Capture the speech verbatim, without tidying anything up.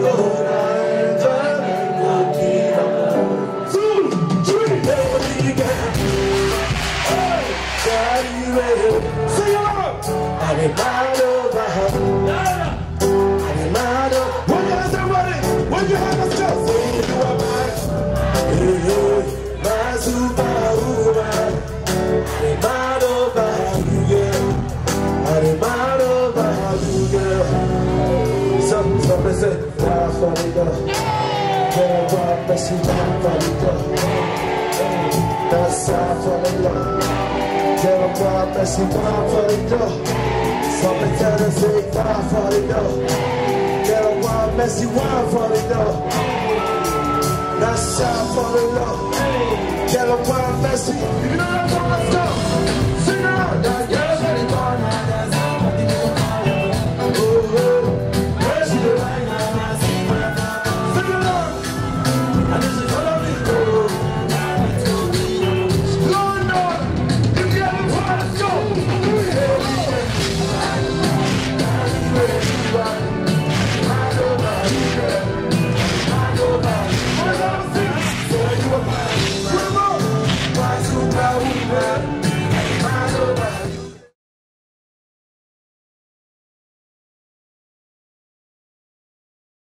Messi, one for the door. That's all for the love. Tell them why Messi, one for the door. Something tell them say one for the door. Tell them why Messi, one for the door. That's all for the love. Tell them why Messi. You know that's all, let's go. Sing it out, yeah, yeah, ready,